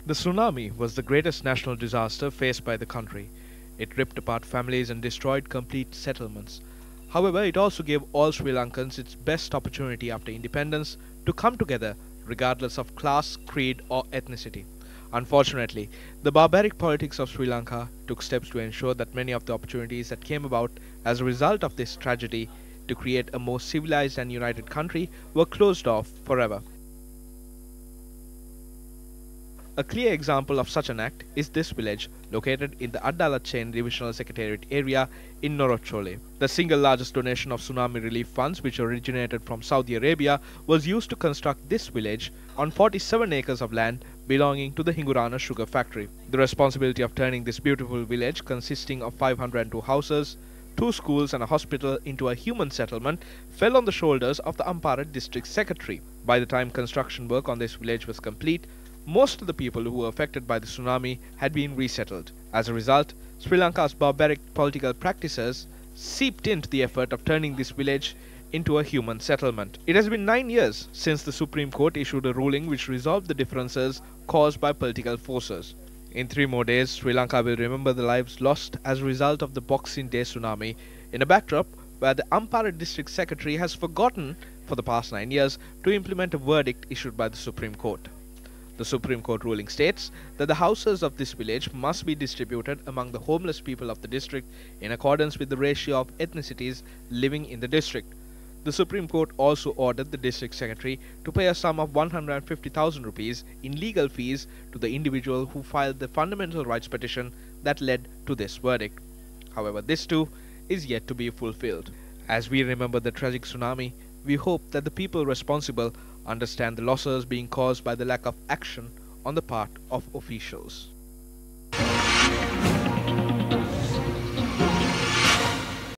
The tsunami was the greatest national disaster faced by the country. It ripped apart families and destroyed complete settlements. However, it also gave all Sri Lankans its best opportunity after independence to come together regardless of class, creed, or ethnicity. Unfortunately, the barbaric politics of Sri Lanka took steps to ensure that many of the opportunities that came about as a result of this tragedy to create a more civilized and united country were closed off forever. A clear example of such an act is this village, located in the Adala Chain Divisional Secretariat area in Norochole. The single largest donation of tsunami relief funds, which originated from Saudi Arabia, was used to construct this village on 47 acres of land belonging to the Hingurana sugar factory. The responsibility of turning this beautiful village, consisting of 502 houses, two schools and a hospital, into a human settlement fell on the shoulders of the Ampara district secretary. By the time construction work on this village was complete, most of the people who were affected by the tsunami had been resettled. As a result, Sri Lanka's barbaric political practices seeped into the effort of turning this village into a human settlement. It has been 9 years since the Supreme Court issued a ruling which resolved the differences caused by political forces. In 3 more days, Sri Lanka will remember the lives lost as a result of the Boxing Day tsunami in a backdrop where the Ampara district secretary has forgotten for the past 9 years to implement a verdict issued by the Supreme Court. The Supreme Court ruling states that the houses of this village must be distributed among the homeless people of the district in accordance with the ratio of ethnicities living in the district. The Supreme Court also ordered the district secretary to pay a sum of 150,000 rupees in legal fees to the individual who filed the fundamental rights petition that led to this verdict. However, this too is yet to be fulfilled. As we remember the tragic tsunami, we hope that the people responsible understand the losses being caused by the lack of action on the part of officials.